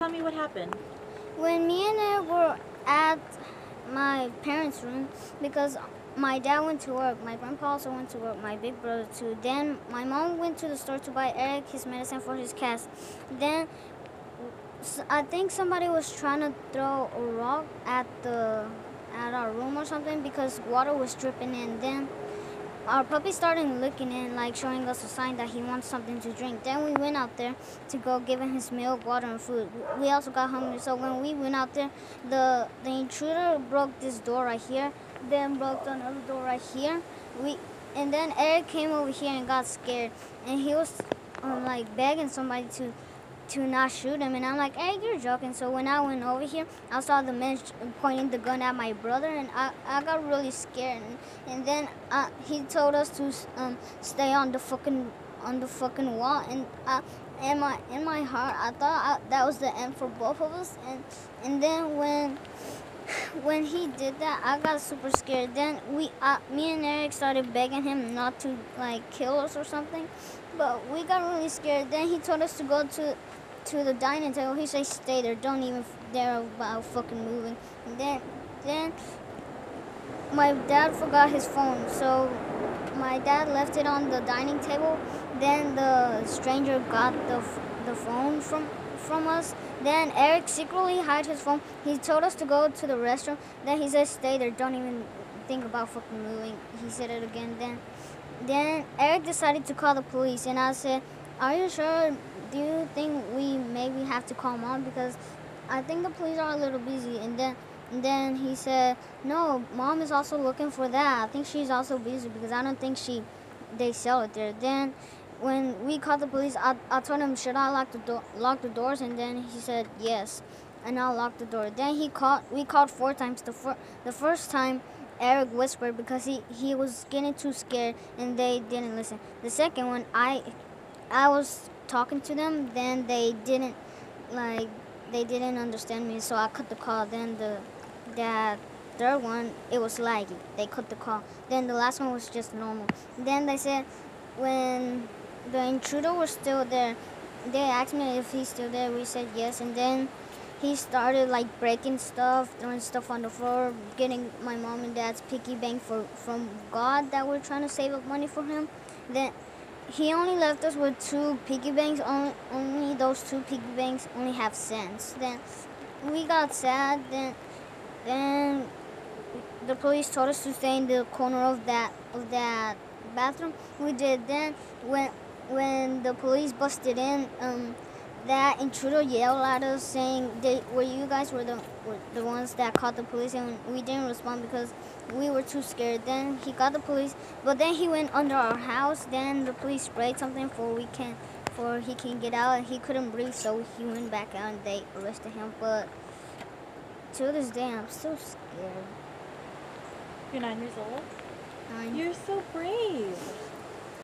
Tell me what happened. When me and Eric were at my parents' room, because my dad went to work, my grandpa also went to work, my big brother too. Then my mom went to the store to buy Eric his medicine for his cast. Then I think somebody was trying to throw a rock at our room or something because water was dripping in. Then our puppy started looking in, like showing us a sign that he wants something to drink. Then we went out there to go give him his milk, water, and food. We also got hungry, so when we went out there, the intruder broke this door right here, then broke another door right here. And then Eric came over here and got scared, and he was like begging somebody to not shoot him, and I'm like, hey, you're joking. So when I went over here, I saw the man pointing the gun at my brother, and I got really scared. And then he told us to stay on the fucking wall, and in my heart, I thought that was the end for both of us. And then when he did that, I got super scared. Then me and Eric started begging him not to like kill us or something, but we got really scared. Then he told us to go to the dining table. He said, "Stay there. Don't even dare about fucking moving." And then my dad forgot his phone, so my dad left it on the dining table. Then the stranger got the phone from us. Then Eric secretly hid his phone. He told us to go to the restroom. Then he said, "Stay there. Don't even think about fucking moving." He said it again. Then Eric decided to call the police, and I said, "Are you sure? Do you think we maybe have to call Mom, because I think the police are a little busy?" And then he said, "No, Mom is also looking for that. I think she's also busy because I don't think they sell it there." Then when we called the police, I told him, "Should I lock the doors?" And then he said yes, and I locked the door. Then we called 4 times. The first time Eric whispered because he was getting too scared and they didn't listen. The second one, I was talking to them, then they didn't understand me, so I cut the call. Then that third one, it was laggy. They cut the call. Then the last one was just normal. Then they said when the intruder was still there, they asked me if he's still there. We said yes, and then he started like breaking stuff, throwing stuff on the floor, getting my mom and dad's piggy bank from God that we're trying to save up money for him. Then he only left us with 2 piggy banks. Only those 2 piggy banks only have cents. Then we got sad. Then the police told us to stay in the corner of that bathroom. We did. Then when the police busted in, that intruder yelled at us saying, you guys were the ones that called the police?" And we didn't respond because we were too scared. Then he got the police, but then he went under our house. Then the police sprayed something for he can get out, and he couldn't breathe, so he went back out and they arrested him. But to this day, I'm still scared. You're 9 years old? 9. You're so brave.